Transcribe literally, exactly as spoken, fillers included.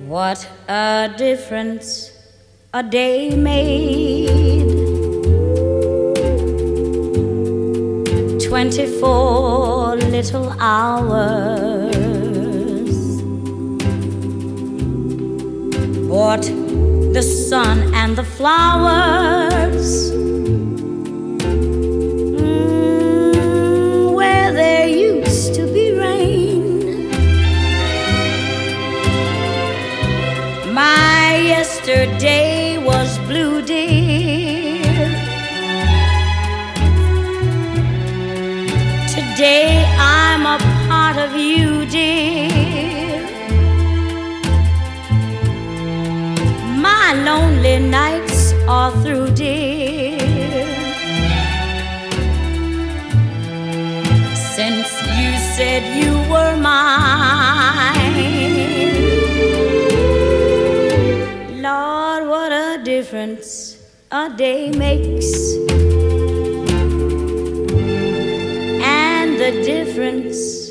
What a difference a day made. Twenty-four little hours brought the sun and the flowers mm, where there used to be rain. My yesterday was blue, dear. Today I'm a part of you, dear. My lonely nights are through, dear, since you said you were mine. Lord, what a difference a day makes, and the difference